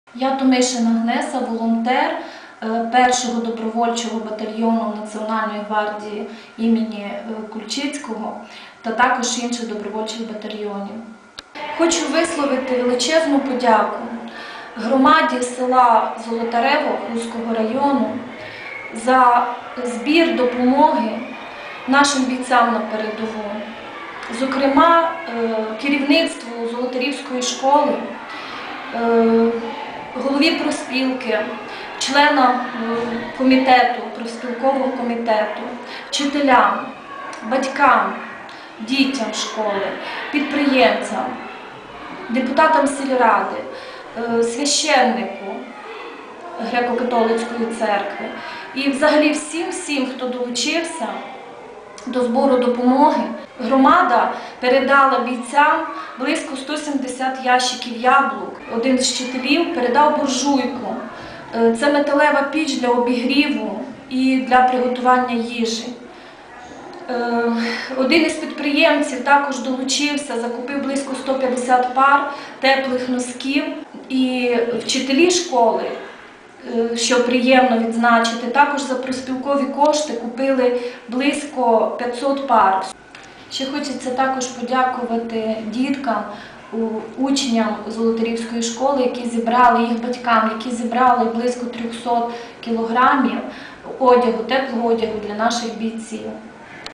Я Томишина Гнеса, волонтер 1-го добровольчого батальйону Національної гвардії імені Кульчицького та також інших добровольчих батальйонів. Хочу висловити величезну подяку громаді села Золотарево Хуського району за збір допомоги нашим бійцям на передову. Зокрема, керівництву Золотарівської школи, голові профспілки, членам комітету, профспілкового комітету, вчителям, батькам, дітям школи, підприємцям, депутатам сільради, священнику Греко-католицької церкви і взагалі всім, хто долучився до збору допомоги. Громада передала бійцям близько 170 ящиків яблук. Один з вчителів передав буржуйку. Це металева піч для обігріву і для приготування їжі. Один із підприємців також долучився, закупив близько 150 пар теплих носків. І вчителі школи, що приємно відзначити, також за профспілкові кошти купили близько 500 пар. Ще хочеться також подякувати діткам, учням Золотарівської школи, які зібрали, їх батькам, які зібрали близько 300 кілограмів одягу, теплого одягу для наших бійців.